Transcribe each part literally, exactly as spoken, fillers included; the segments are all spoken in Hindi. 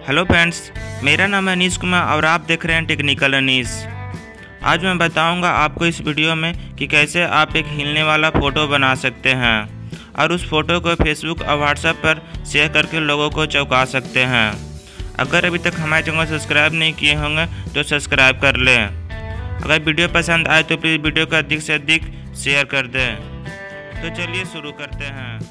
हेलो फ्रेंड्स, मेरा नाम है अनीस कुमार और आप देख रहे हैं टेक्निकल अनीस। आज मैं बताऊंगा आपको इस वीडियो में कि कैसे आप एक हिलने वाला फ़ोटो बना सकते हैं और उस फ़ोटो को फेसबुक और व्हाट्सएप पर शेयर करके लोगों को चौंका सकते हैं। अगर अभी तक हमारे चैनल को सब्सक्राइब नहीं किए होंगे तो सब्सक्राइब कर लें। अगर वीडियो पसंद आए तो प्लीज़ वीडियो को अधिक से अधिक शेयर कर दें। तो चलिए शुरू करते हैं।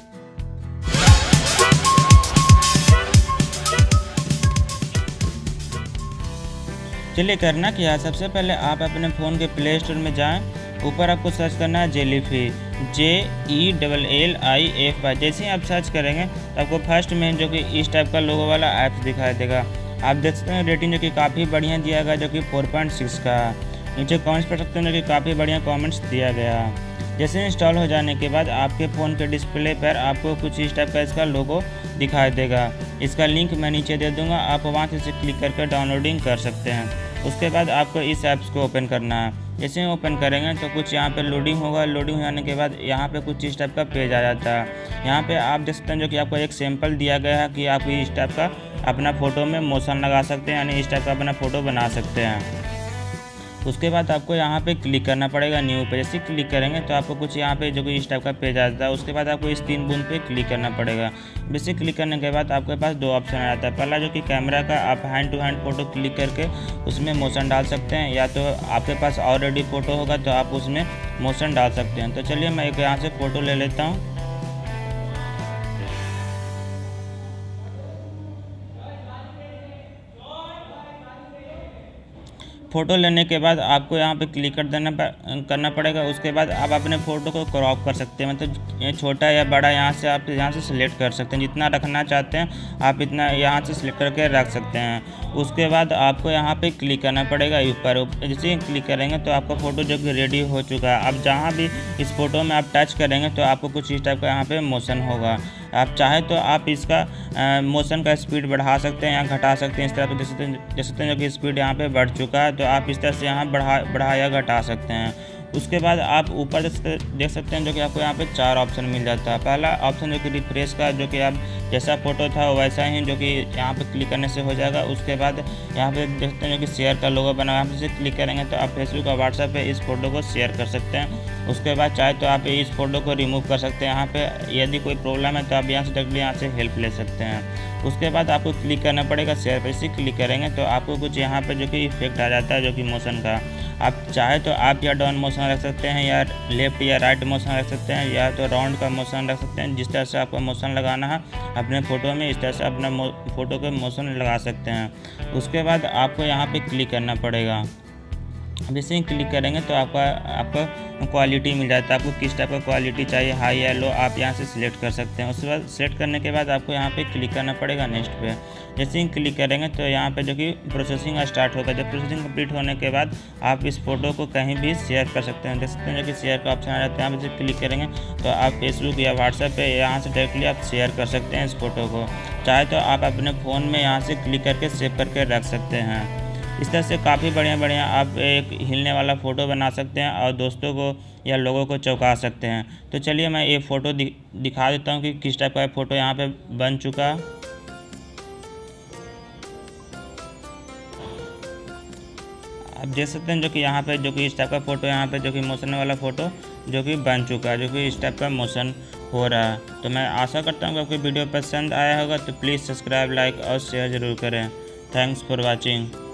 चलिए करना क्या है, सबसे पहले आप अपने फ़ोन के प्ले स्टोर में जाएं। ऊपर आपको सर्च करना है Jellifi, J E double L I F I. जैसे ही आप सर्च करेंगे तो आपको फर्स्ट में जो कि इस टाइप का लोगो वाला ऐप्स दिखाई देगा। आप देख सकते हैं रेटिंग जो कि काफ़ी बढ़िया दिया गया, जो कि फोर पॉइंट सिक्स का। नीचे कमेंट्स पढ़ सकते हैं जो कि काफ़ी बढ़िया कमेंट्स दिया गया। जैसे इंस्टॉल हो जाने के बाद आपके फ़ोन के डिस्प्ले पर आपको कुछ इस टाइप का इसका लोगो दिखाई देगा। इसका लिंक मैं नीचे दे दूंगा, आप वहाँ से इसे क्लिक करके डाउनलोडिंग कर सकते हैं। उसके बाद आपको इस ऐप्स को ओपन करना है। जैसे ही ओपन करेंगे तो कुछ यहाँ पे लोडिंग होगा। लोडिंग हो जाने के बाद यहाँ पे कुछ इस टाइप का पेज आ जाता है। यहाँ पे आप देख सकते हैं जो कि आपको एक सैंपल दिया गया है कि आप इस टाइप का अपना फ़ोटो में मोशन लगा सकते हैं, यानी इस टाइप का अपना फ़ोटो बना सकते हैं। उसके बाद आपको यहाँ पे क्लिक करना पड़ेगा न्यू पे। जैसे क्लिक करेंगे तो आपको कुछ यहाँ पे जो कि इस टाइप का पेज आता है। उसके बाद आपको इस तीन बूंद पे क्लिक करना पड़ेगा। बेसिक क्लिक करने के बाद आपके पास दो ऑप्शन आ जाता है। पहला जो कि कैमरा का, आप hand to hand photo click करके उसमें मोशन डाल सकते हैं, या तो आपके पास ऑलरेडी फ़ोटो होगा तो आप उसमें मोशन डाल सकते हैं। तो चलिए मैं एक यहाँ से फ़ोटो ले लेता हूँ। फ़ोटो लेने के बाद आपको यहाँ पे क्लिक कर देना करना पड़ेगा। उसके बाद आप अपने फ़ोटो को क्रॉप कर सकते हैं, मतलब ये छोटा या बड़ा यहाँ से आप यहाँ से सिलेक्ट कर सकते हैं। जितना रखना चाहते हैं आप इतना यहाँ से सिलेक्ट करके रख सकते हैं। उसके बाद आपको यहाँ पे क्लिक करना पड़ेगा ऊपर। जैसे ही क्लिक करेंगे तो आपका फ़ोटो जो कि रेडी हो चुका है। अब जहाँ भी इस फ़ोटो में आप टच करेंगे तो आपको कुछ इस टाइप का यहाँ पर मोशन होगा। आप चाहे तो आप इसका आ, मोशन का स्पीड बढ़ा सकते हैं या घटा सकते हैं। इस तरह तो देख सकते हैं देख सकते हैं जो कि स्पीड यहाँ पे बढ़ चुका है, तो आप इस तरह से यहाँ बढ़ा बढ़ा या घटा सकते हैं। उसके बाद आप ऊपर देख सकते हैं जो कि आपको यहाँ पे चार ऑप्शन मिल जाता है। पहला ऑप्शन जो कि रिफ्रेश का, जो कि आप जैसा फ़ोटो था वैसा ही जो कि यहाँ पे क्लिक करने से हो जाएगा। उसके बाद यहाँ पे देख सकते हैं जो कि शेयर का लोगो बना हुआ है। यहाँ से क्लिक करेंगे तो आप फेसबुक और व्हाट्सएप पे इस फोटो को शेयर कर सकते हैं। उसके बाद चाहे तो आप इस फोटो को रिमूव कर सकते हैं। यहाँ पे यदि कोई प्रॉब्लम है तो आप यहाँ से डायरेक्टली यहाँ से हेल्प ले सकते हैं। उसके बाद आपको क्लिक करना पड़ेगा शेयर पर। इसी क्लिक करेंगे तो आपको कुछ यहाँ पे जो कि इफेक्ट आ जाता है जो कि मोशन का। आप चाहे तो आप या डाउन मोशन रख सकते हैं, या लेफ्ट या राइट मोशन रख सकते हैं, या तो राउंड का मोशन रख सकते हैं। जिस तरह से आपको मोशन लगाना है अपने फ़ोटो में, इस तरह से अपना फ़ोटो के मोशन लगा सकते हैं। उसके बाद आपको यहाँ पे क्लिक करना पड़ेगा। जैसे ही क्लिक करेंगे तो आपका आपका क्वालिटी मिल जाता है। आपको किस टाइप का क्वालिटी चाहिए, हाई या लो, आप यहाँ से सिलेक्ट कर सकते हैं। उसके बाद सिलेक्ट करने के बाद आपको यहाँ पे क्लिक करना पड़ेगा नेक्स्ट पे। जैसे ही क्लिक करेंगे तो यहाँ पे जो कि प्रोसेसिंग स्टार्ट होगा। जब प्रोसेसिंग कंप्लीट होने के बाद आप इस फोटो को कहीं भी शेयर कर सकते हैं। देख सकते हैं जो कि शेयर का ऑप्शन आ जाता है। यहाँ पे क्लिक करेंगे तो आप फेसबुक या व्हाट्सएप पे यहाँ से डायरेक्टली आप शेयर कर सकते हैं इस फोटो को। चाहे तो आप अपने फ़ोन में यहाँ से क्लिक करके सेव करके रख सकते हैं। इस तरह से काफ़ी बढ़िया बढ़िया आप एक हिलने वाला फ़ोटो बना सकते हैं और दोस्तों को या लोगों को चौंका सकते हैं। तो चलिए मैं ये फ़ोटो दि, दिखा देता हूँ कि किस टाइप का फ़ोटो यहाँ पे बन चुका। आप देख सकते हैं जो कि यहाँ पे जो कि इस टाइप का फ़ोटो यहाँ पे जो कि मोशन वाला फ़ोटो जो कि बन चुका है, जो कि इस टाइप का मोशन हो रहा है। तो मैं आशा करता हूँ कि आपको वीडियो पसंद आया होगा। तो प्लीज़ सब्सक्राइब, लाइक और शेयर ज़रूर करें। Thanks for watching.